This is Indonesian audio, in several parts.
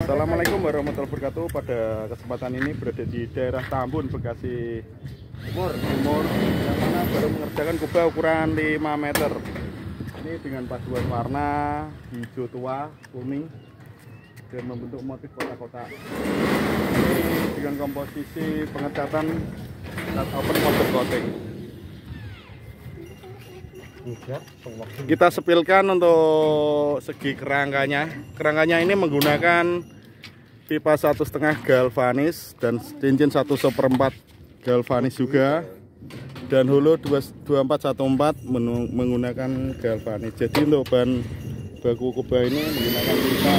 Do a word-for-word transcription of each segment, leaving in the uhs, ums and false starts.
Assalamualaikum warahmatullahi wabarakatuh. Pada kesempatan ini berada di daerah Tambun, Bekasi Timur, Timur yang mana baru mengerjakan kubah ukuran lima meter. Ini dengan paduan warna hijau tua, kuning, dan membentuk motif kotak-kotak. Ini dengan komposisi pengecatan cut open powder coating. Kita sepilkan untuk segi kerangkanya. Kerangkanya ini menggunakan pipa satu setengah galvanis dan cincin satu seperempat galvanis juga, dan hulu dua empat satu empat menggunakan galvanis. Jadi untuk bahan baku kubah ini menggunakan pipa.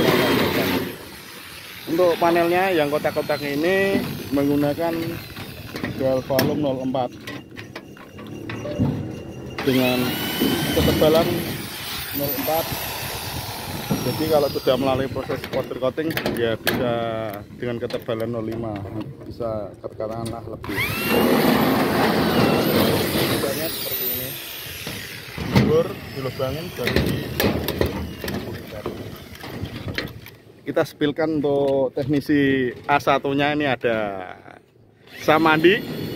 Untuk panelnya yang kotak-kotak ini menggunakan galvalum nol empat dengan ketebalan nol empat. Jadi kalau sudah melalui proses powder coating ya bisa dengan ketebalan nol lima, bisa katakanlah lebih. Kubahnya seperti ini, bor dilubangin dari. Kita spilkan untuk teknisi A satu nya. Ini ada Samandi,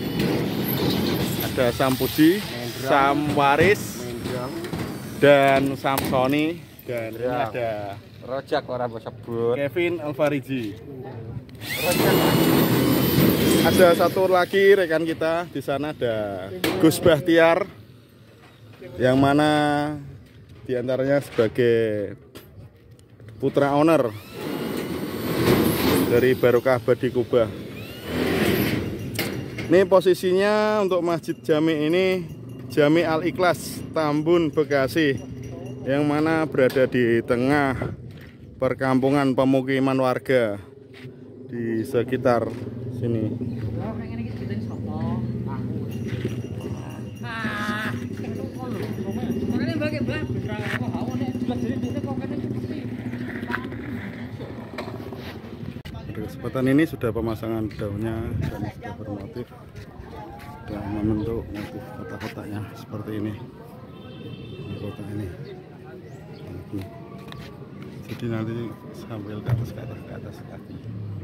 ada Sampuji, Sam Waris, dan Samsoni, dan ini ada Rojak orang tersebut, Kevin Alfariji. Ada satu lagi rekan kita di sana, ada Gus Bahtiar, yang mana diantaranya sebagai putra owner dari Barokah Abadi Kubah. Ini posisinya untuk Masjid Jami ini Jami Al Ikhlas Tambun, Bekasi, yang mana berada di tengah perkampungan pemukiman warga di sekitar sini. Pada kesempatan ini sudah pemasangan daunnya dan sudah bermotif yang membentuk motif kotak-kotaknya seperti ini. Kotak ini, jadi nanti sambil ke atas, ke atas, ke atas kaki.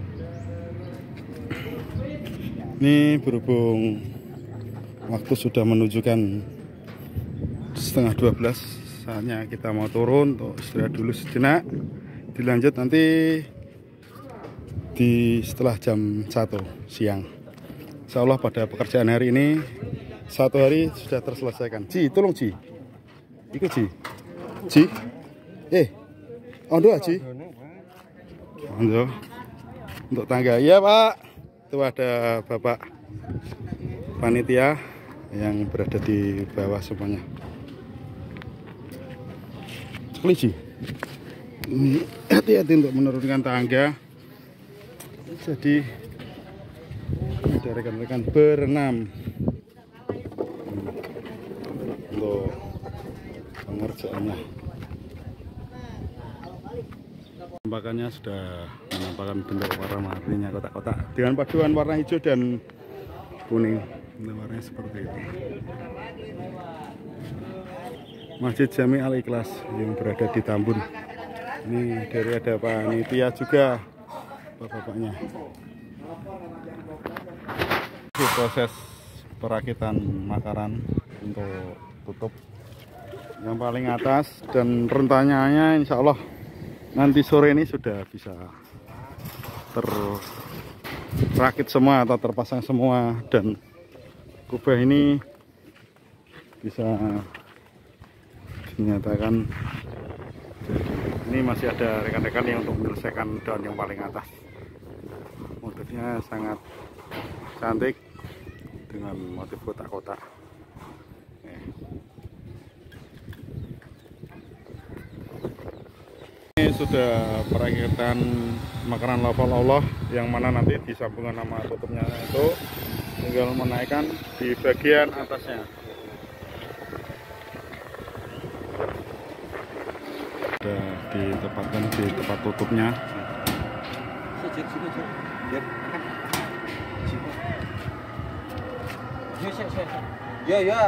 Ini berhubung waktu sudah menunjukkan setengah dua belas, saatnya kita mau turun untuk istirahat dulu sejenak. Dilanjut nanti di setelah jam satu siang. Insya Allah pada pekerjaan hari ini satu hari sudah terselesaikan. Ji, tolong Ji. Ikut Ji. Ji. Eh, ondo Ji. Ondo. Untuk tangga. Iya Pak. Itu ada Bapak panitia yang berada di bawah semuanya. Sekali Ji. Hati-hati untuk menurunkan tangga. Jadi ada rekan-rekan berenam untuk pengerjaannya. Penampakannya sudah menampakkan bentuk warna-warninya kotak-kotak dengan paduan warna hijau dan kuning. Warnanya seperti itu. Masjid Jami Al Ikhlas yang berada di Tambun. Ini dari ada panitia juga, bapak-bapaknya. Proses perakitan makaran untuk tutup yang paling atas, dan rencananya insya Allah nanti sore ini sudah bisa terrakit semua atau terpasang semua, dan kubah ini bisa dinyatakan. Jadi ini masih ada rekan-rekan yang untuk menyelesaikan daun yang paling atas. Motifnya sangat cantik dengan motif kotak-kotak. Ini sudah perakitan makanan lafal Allah, yang mana nanti disambungkan nama tutupnya itu tinggal menaikkan di bagian atasnya. Sudah ditempatkan di tempat tutupnya. Ya ya.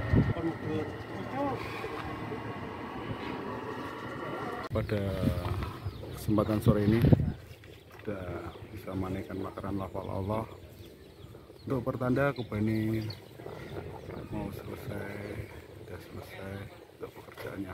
Pada kesempatan sore ini sudah bisa menaikkan makanan lafal Allah untuk pertanda Kubah ini mau selesai, sudah selesai untuk pekerjaannya.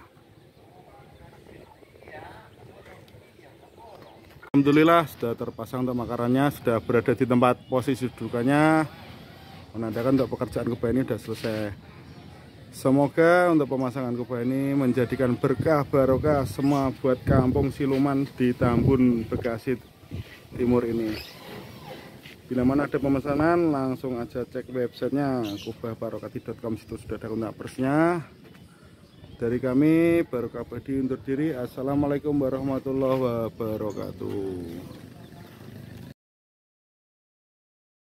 Alhamdulillah sudah terpasang untuk makarannya, sudah berada di tempat posisi dudukannya, menandakan untuk pekerjaan kubah ini sudah selesai. Semoga untuk pemasangan kubah ini menjadikan berkah barokah semua buat kampung Siluman di Tambun, Bekasi Timur ini. Bila mana ada pemesanan langsung aja cek websitenya kubah barokati dot com, situ sudah ada kontak persnya. Dari kami Barokah Abadi undur diri. Assalamualaikum warahmatullahi wabarakatuh.